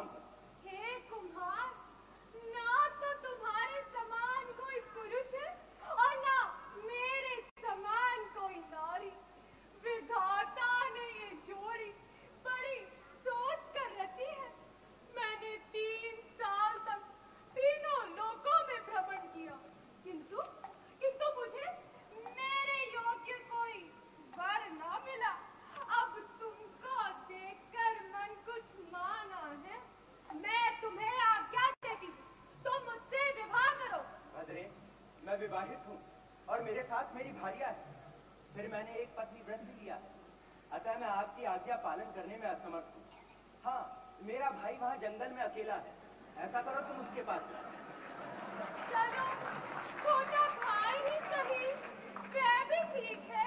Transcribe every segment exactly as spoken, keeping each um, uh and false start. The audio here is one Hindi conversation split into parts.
गुलाम हूँ। हे कुम्हार, ना तो तुम्हारे समान कोई पुरुष है और ना मेरे समान कोई नारी। विधाता ने ये जोड़ी बड़ी सोच कर रची है। मैंने तीन साल तक तीनों लोकों में भ्रमण किया, किंतु किंतु मुझे मेरे योग्य कोई वर ना मिला। अब तुमको देखकर मन कुछ माना है। मैं तुम्हें आज्ञा देती हूँ, तुम मुझसे विवाह करो। भद्रे, मैं विवाहित हूँ और मेरे साथ मेरी भार्या है। फिर मैंने एक पत्नी व्रत भी लिया है, अतः मैं आपकी आज्ञा पालन करने में असमर्थ हूँ। हाँ, मेरा भाई वहाँ जंगल में अकेला है। ऐसा करो तुम उसके पास जाओ। चलो, छोटा भाई ही सही, वह भी ठीक है।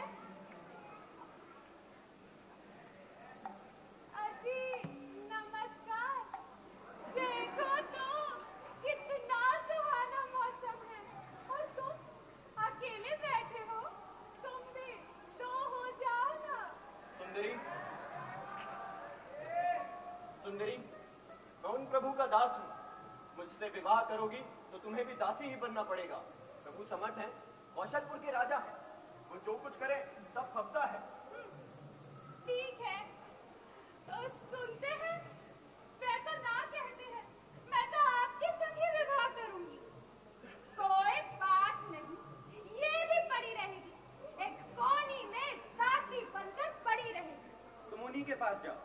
अजी नमस्कार। देखो तो कितना सुहाना मौसम है और तुम अकेले बैठे हो। तुम भी दो हो जाओ ना। सुंदरी, सुंदरी, मैं उन प्रभु का दास हूँ। मुझसे विवाह करोगी तो तुम्हें भी दासी ही बनना पड़ेगा। प्रभु समर्थ हैं, कौशलपुर के राजा हैं। वो जो कुछ करे सब फबता है। ठीक है, तो सुनते हैं, वे तो ना कहते हैं। मैं तो आपके संग ही विवाह करूंगी। कोई बात नहीं, ये भी पड़ी रहेगी। एक कोनी में दासी बनकर पड़ी रहेगी। तुम उन्हीं के पास जाओ।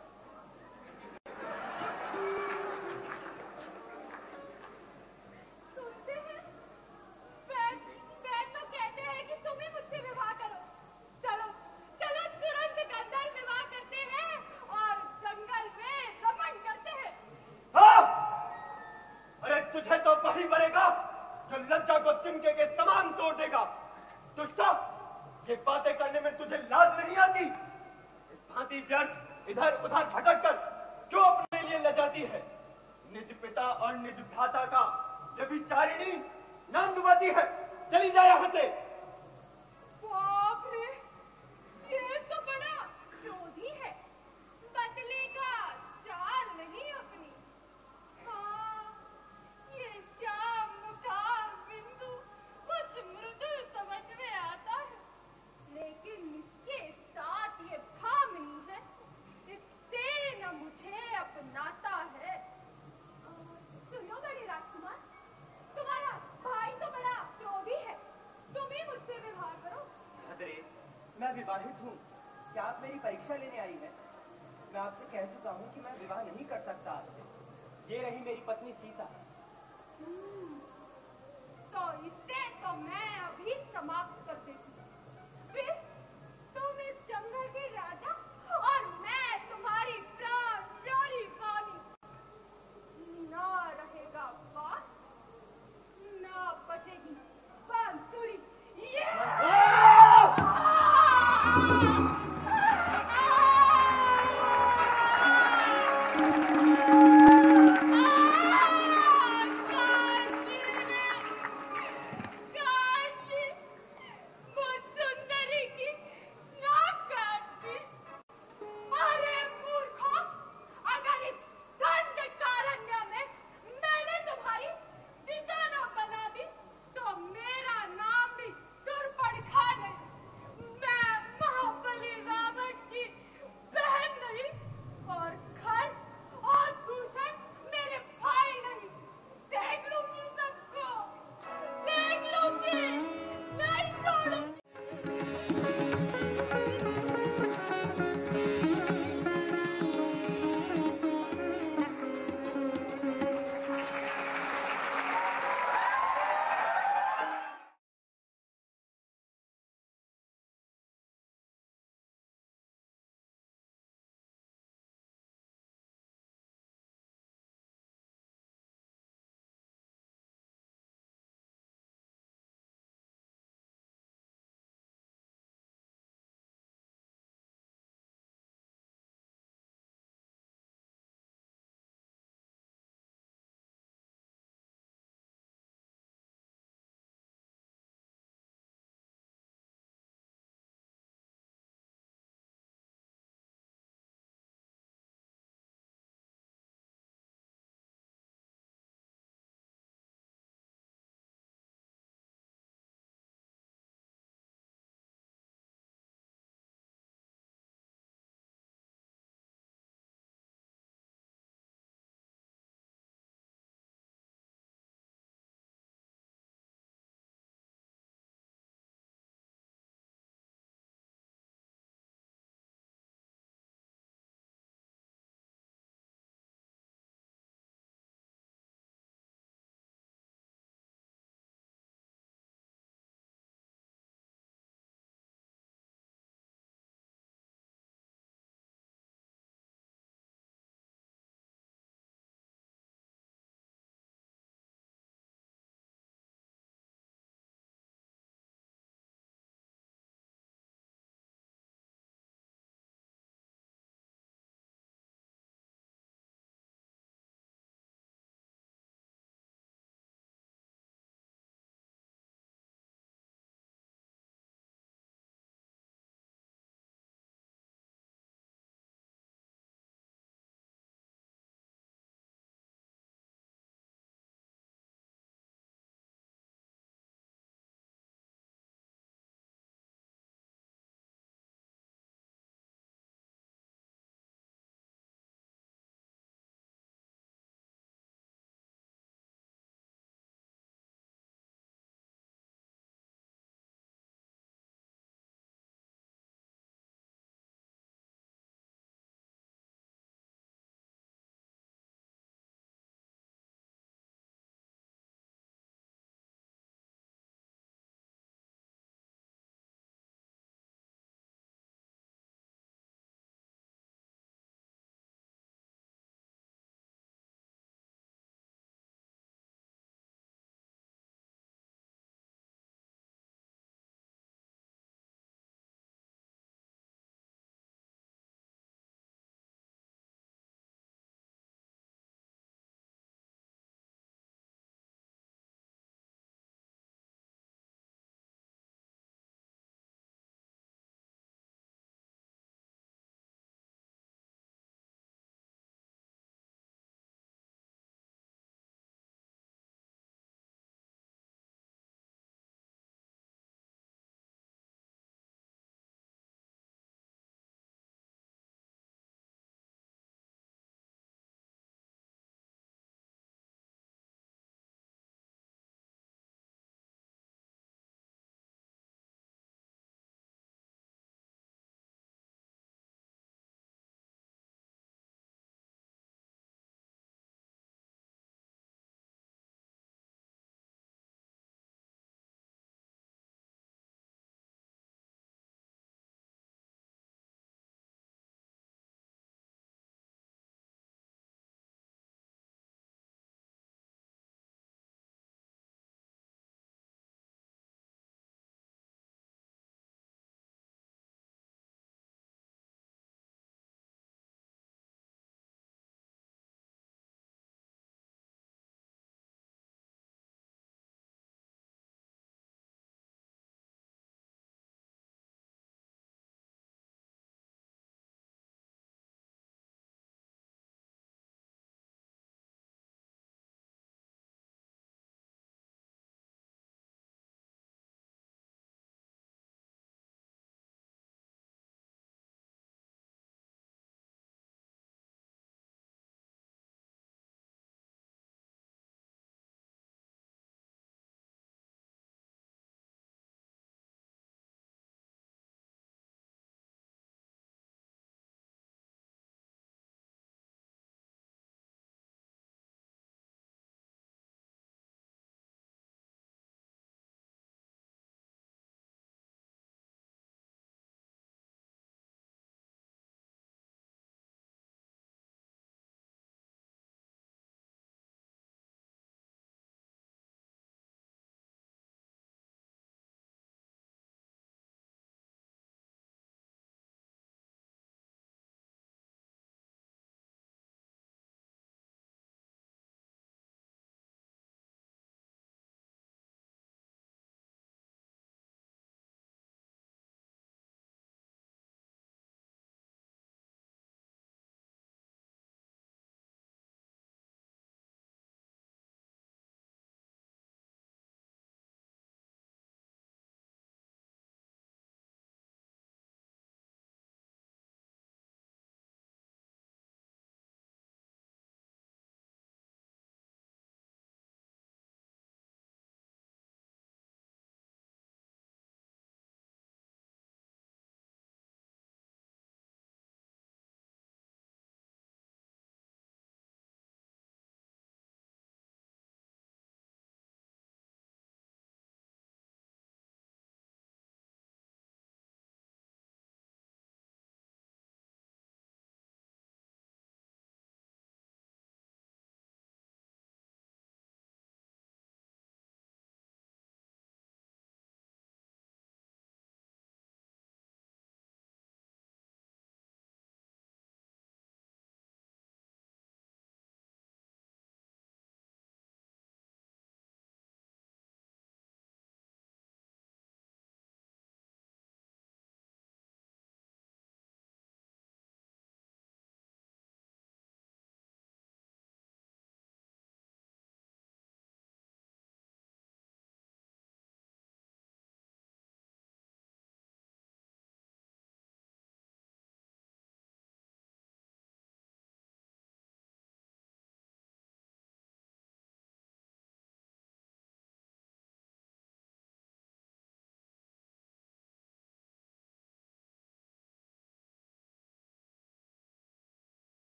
सुनते हैं, वे वे तो कहते हैं कि तुम ही मुझसे विवाह करो। चलो चलो, तुरंत गंधर्व विवाह करते हैं और जंगल में भ्रमण करते हैं। हाँ! अरे तुझे तो वही बनेगा जो लज्जा को तिनके के समान तोड़ देगा। दुष्टा, ये बातें करने में तुझे लाज नहीं आती? इस भांति व्यर्थ इधर उधर भटक कर क्यों अपने लिए लजाती है? निज पिता और निज भ्राता का व्यभिचारिणी नाम दुबाती है। चली जाए यहाँ से। बाप रे, ये तो बड़ा क्रोधी है। बदलेगा चाल नहीं अपनी। हाँ, ये श्याम मुखार बिंदु कुछ मृदु समझ में आता है, लेकिन इसके साथ ये भामिनी है, इससे न मुझे अपनाता है। आ, सुनो बड़े राजकुमार, तुम्हारा भाई तो बड़ा क्रोधी है। तुम ही मुझसे विवाह करो। भद्रे, मैं विवाहित हूँ। क्या आप मेरी परीक्षा लेने आई है? मैं आपसे कह चुका हूँ कि मैं विवाह नहीं कर सकता आपसे। ये रही मेरी पत्नी सीता। हम्म, तो इसे तो मैं अभी समाप्त